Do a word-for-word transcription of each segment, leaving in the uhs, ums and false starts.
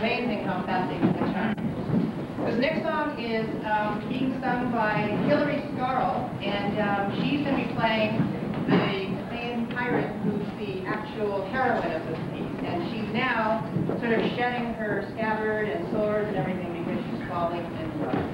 amazing how fast they can catch on. This next song is um, being sung by Hilari Scarl, and um, she's going to be playing the main pirate who's the actual heroine of this piece. And she's now sort of shedding her scabbard and swords and everything because she's falling in love.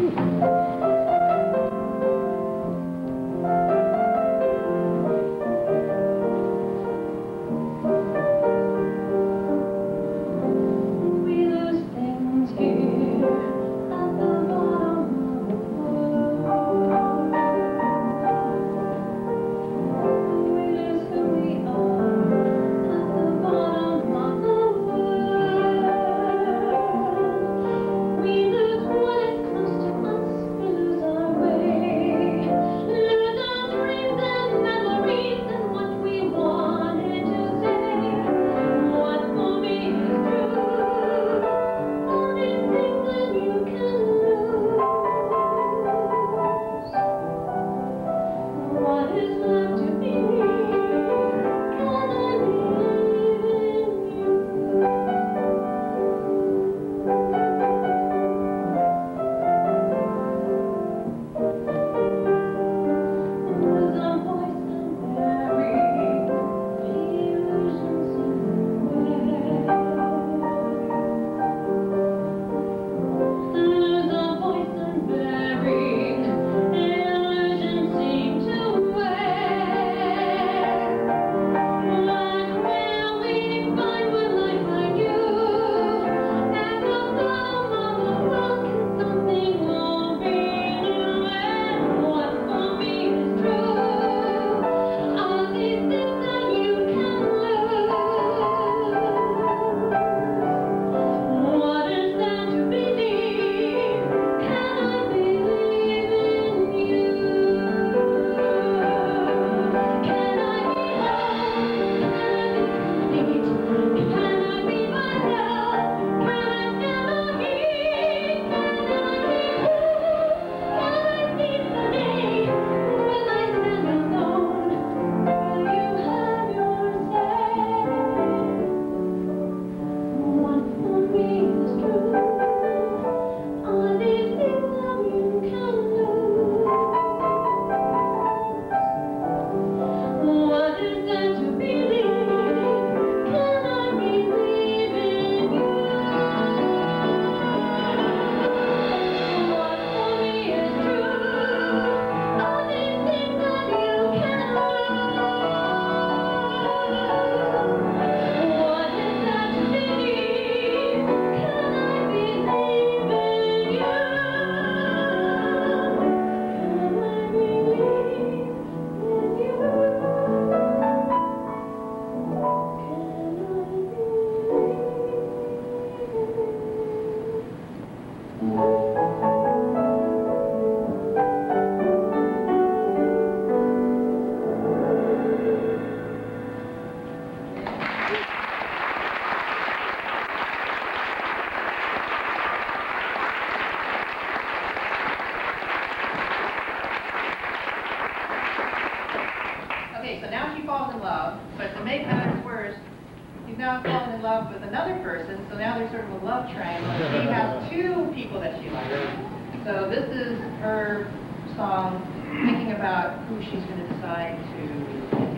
So now she falls in love, but to make matters worse, she's now fallen in love with another person, so now there's sort of a love triangle. She has two people that she likes. So this is her song, thinking about who she's going to decide to get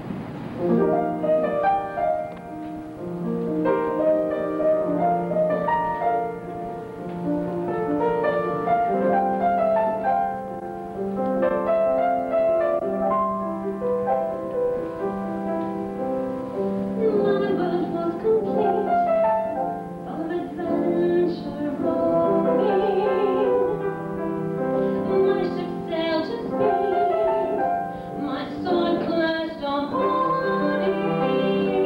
together. My sword clashed on morning.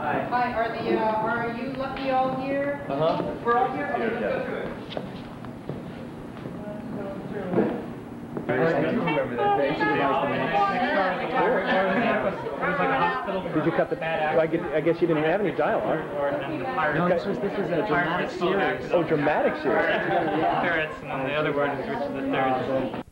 Hi, are the, uh, are you lucky all here? Uh-huh. We're all here? Okay, let's Yeah. go through it. I do remember that. They Did you cut the? Well, I, guess, I guess you didn't have any dialogue. No, this was this was a dramatic series. Oh, dramatic series. Parrots, and then the other word is which is the third.